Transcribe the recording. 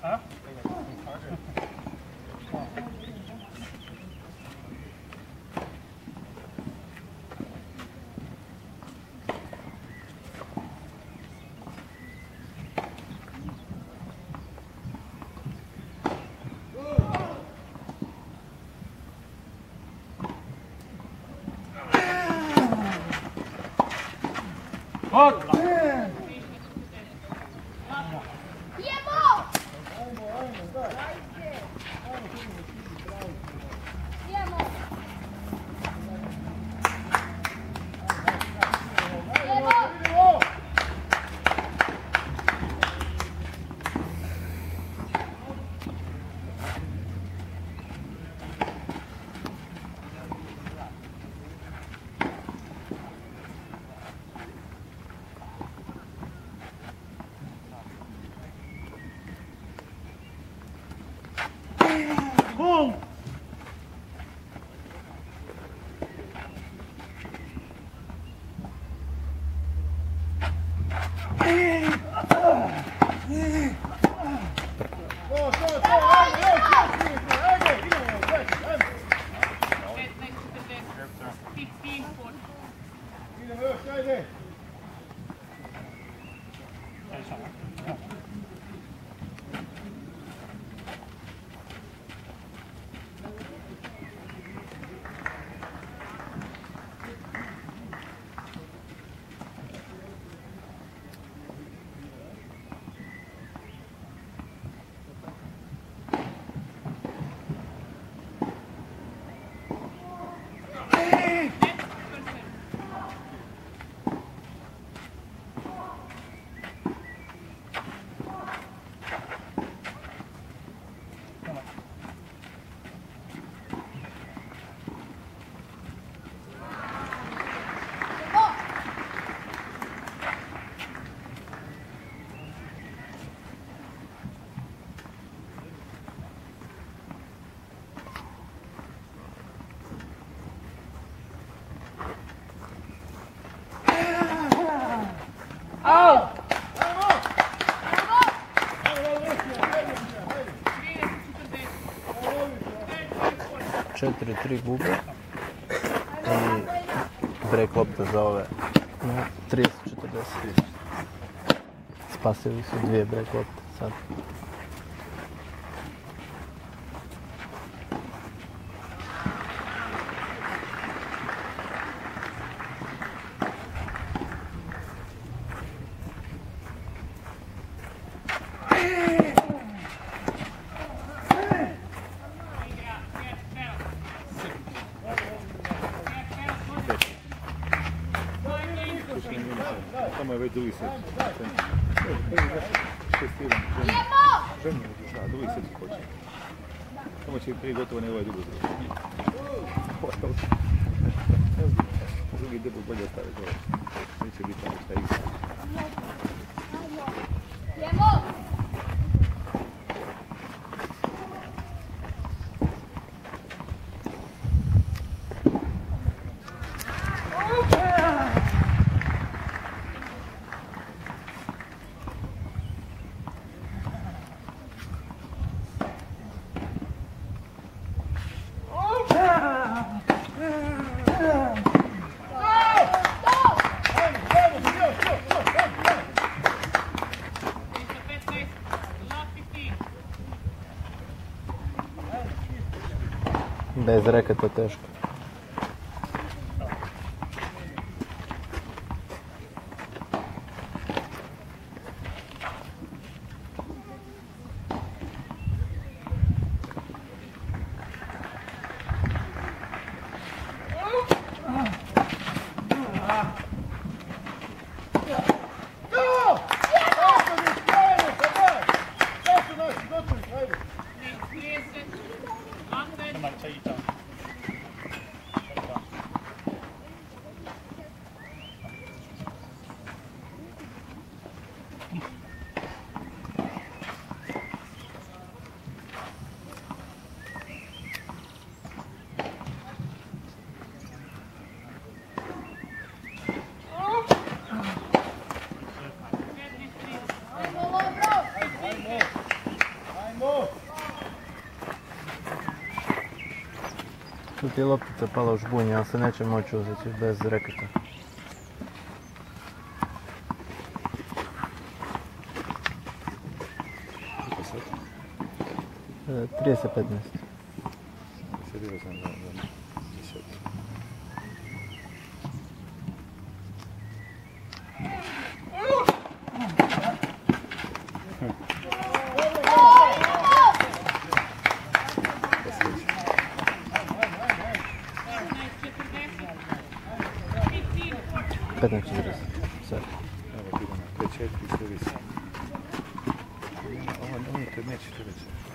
Četiri, 3 gube i break lopta za ove 30-40. Spasili su 2 break lopte sad. Samo je već drugi set. Drugi set počne. Samo će prije gotovo ne ovaj drugo drugo. Drugi debut bolje ostaviti ovo. Neće biti tamo šta igra. Bez reketa teško. Tu ti je loptica pala u žbunje, ali se neće moći uzeti bez reketa. Koliko sad? 30-15. Sjedio sam za 10. Petnaest 40. Sad. Evo ti idemo, 5-4 i sve visi. Ovo neće to reći.